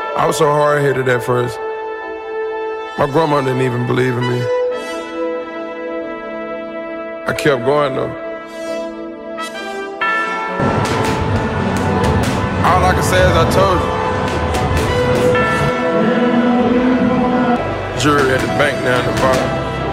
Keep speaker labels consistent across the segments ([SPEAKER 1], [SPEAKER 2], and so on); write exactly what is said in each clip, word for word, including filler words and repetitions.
[SPEAKER 1] I was so hard-headed at first. My grandma didn't even believe in me. I kept going though. All I can say is I told you. Jury at the bank down the bottom.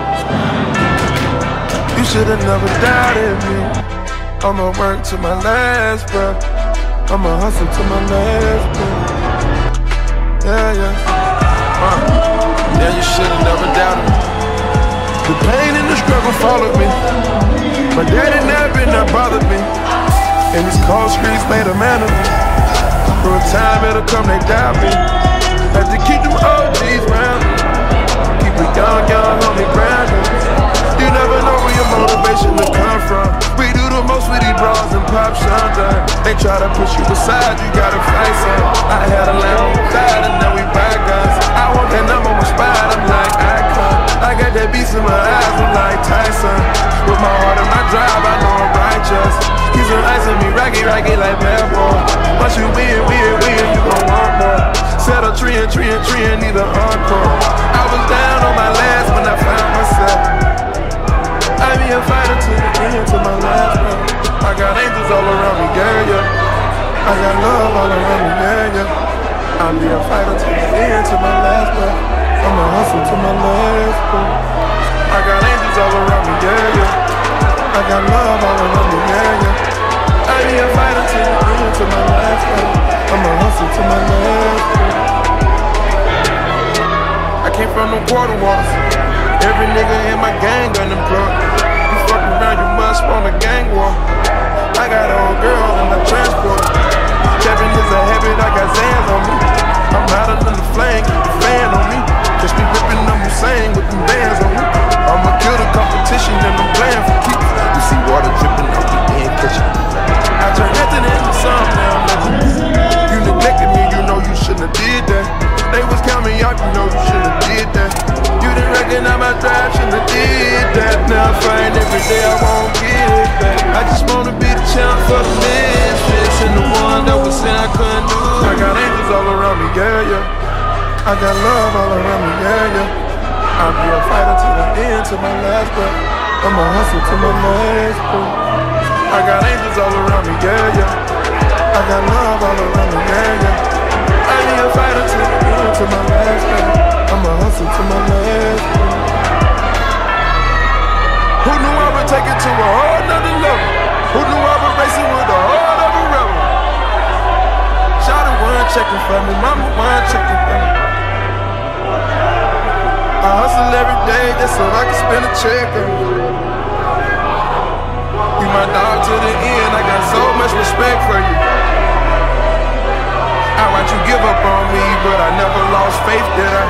[SPEAKER 1] You should've never doubted me. I'ma work to my last breath. I'ma hustle to my last breath. Yeah, yeah. Uh, yeah, you should've never doubted me. The pain and the struggle followed me. My daddy never not bothered me. And these cold streets made a man of me. For a time it'll come, they doubt me. Had to keep them O Gs round me. Keep a young, young homie grounded. You never know where your motivation to come from. We do the most with these bras and pop shotgun. They try to push you aside, you gotta fight some. I had a lamb on the side and now we buy guns. I want that number one spot, I'm like icon. I got that beast in my eyes, I'm like Tyson. With my heart and my drive, I know I'm righteous. Keep some ice on me, rocky, rocky like bad boy. Once you win, win, win, you gon' want more. Set a tree and tree and tree and need an encore. I was down on my last when I found myself. I be a fighter to the end, to my last breath. I got angels all around me, yeah, yeah. I got love all around me, yeah, yeah. I'll be a fighter to the end, to my last breath. I'ma hustle to my last breath. I got angels all around me, yeah, yeah. I got love all around me, yeah, yeah. I'll be a fighter to the end, to my last breath. I'ma hustle to my last breath. I came from the quarter waters. Every nigga in my gang unemployed. You fucking around, you must want a gang war. I got old girls in the transport. Kevin is a habit, I got Zans on me. I'm hotter than the flame, keep the fan on me. Just be ripping them Hussein with them bands on me. I'ma kill the competition and I'm playing for keeps. You see water dripping off the end kitchen. I turn nothing into something now, legend. You neglected me, you know you shouldn't have did that. They was counting me out, you know you shouldn't have did that. You didn't recognize my drive, shouldn't have did that. Now I find every day I won't get it back. I just wanna be the champ for the Memphis. And the one that was saying I couldn't do it. I got angels all around me, yeah, yeah. I got love all around me, yeah, yeah. I'll be a fighter to the end, to my last breath. I'ma hustle to my last breath. I got angels all around me, yeah, yeah. I got love all around me, yeah, yeah. I'll be a fighter to the end, to my last breath. I'ma hustle to my last breath. Who knew I would take it to a whole nother level? Who knew I would race it with a heart of a rebel? Shawty one checking for me, mama one checking for me. I hustle every day just so I can spend a check on you. You my dog to the end, I got so much respect for you. I watch you give up on me, but I never lost faith, did I?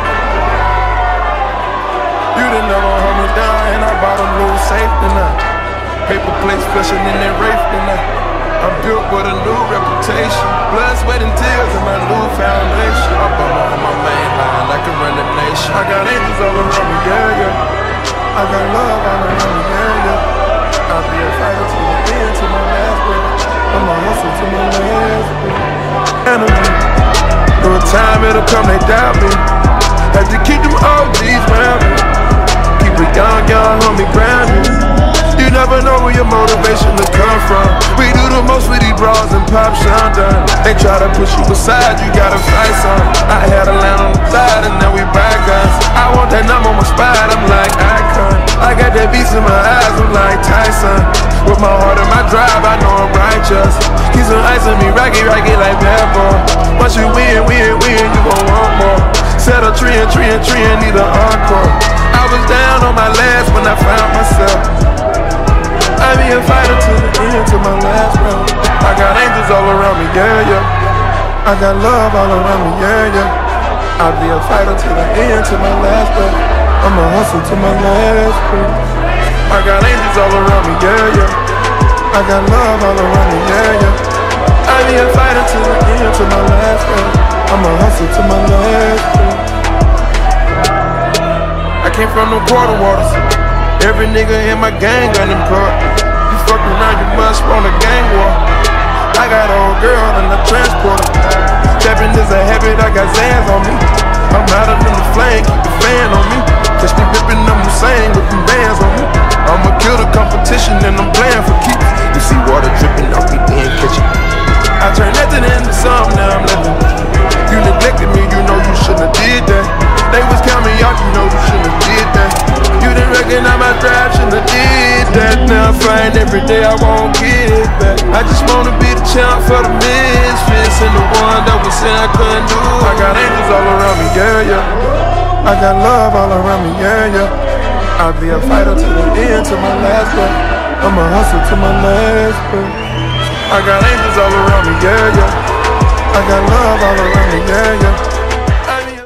[SPEAKER 1] You done never hold me down, and I bought a new safe tonight. Paper plates flushing in that Wraith tonight. I'm built with a new reputation. Blood, sweat, and tears in my new foundation. I'm on my main line, I can run the nation. I got angels all around me, yeah, yeah. I got love all around me, yeah, yeah. I'll be a fighter to the end, to my last breath. I'ma hustle to my last breath. Enemy. Through a time it'll come, they doubt me. Had to keep them O Gs round me. Keep a young, young homie grounded. You never know where your motivation to come from. We do the most with these bras and pop shotgun. They try to push you aside, you gotta fight some. I had a lamb on the side and now we buy guns. I want that number one spot, I'm like icon. I got that beast in my eyes, I'm like Tyson. With my heart and my drive, I know I'm righteous. Keep some ice on me, rocky, rocky like bad boy. Once you win, win, win, you gon' want more. Set a tree and tree and tree and need an encore. I was down on my last when I found myself. I be a fighter to the end, to my last breath. I got angels all around me, yeah, yeah. I got love all around me, yeah, yeah. I'll be a fighter to the end, to my last breath. I'ma hustle to my last breath. I got angels all around me, yeah, yeah. I got love all around me, yeah, yeah. I'll be a fighter to the end, to my last breath. I'ma hustle to my last breath. I came from the quarter waters. Every nigga in my gang unemployed. You fuck around, you must want a gang war. I got old girl in the transporter. Stepping is a habit, I got got Zans on me. I'm hotter than the flame, keep the fan on me. Catch me ripping them Hussein with them bands on me. I'ma kill the competition and I'm playing for keeps. You see water dripping off me, then catch it. I turn nothing into something, now I'm living. You neglected me, you know you shouldn't have did that. They was counting me out, you know you shouldn't have did that. You didn't recognize my drive, shouldn't have did that. Now I'm flying every day, I won't get it back. I just wanna be the champ for the misfits and the one that was saying I couldn't do. I got angels all around me, yeah, yeah. I got love all around me, yeah, yeah. I'll be a fighter to the end, to my last breath. I'ma hustle to my last breath. I got angels all around me, yeah, yeah. I got love all around me, yeah, yeah.